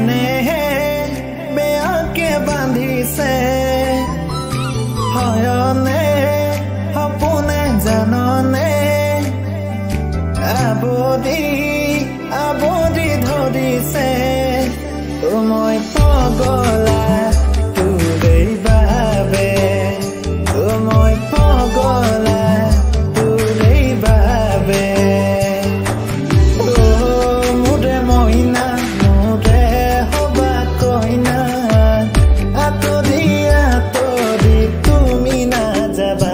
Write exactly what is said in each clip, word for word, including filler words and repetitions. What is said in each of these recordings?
কেনেহে বেয়াকে বান্ধিছে হয়নে সপোনে জাননে আবদি আবদি ধৰিছে মই পগলা তোৰে বাবে মই পগলা তোৰে বাবে মোৰে মইনা মোৰে হবা কইনা আতৰি আতৰি তুমি নাযাবা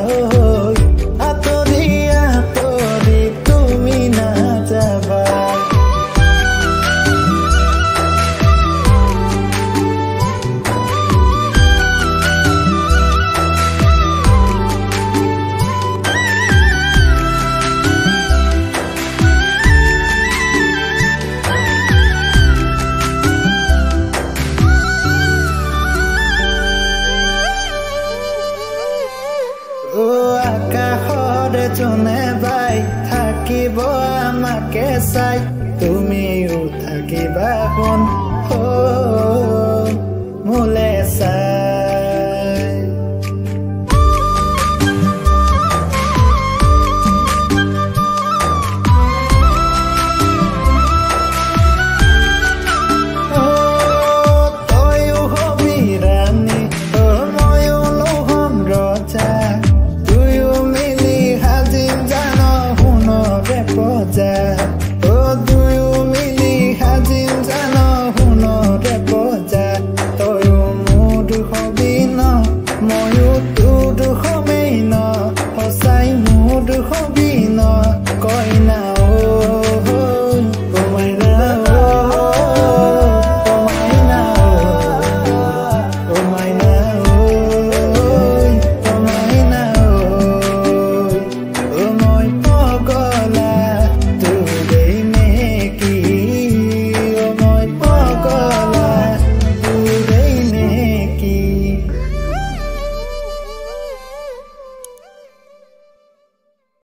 আতৰি আতৰি তুমি নাযাবা আকাশৰে জোনে বাই থাকিব আমাকে চাই তুমিও থাকিবা কোন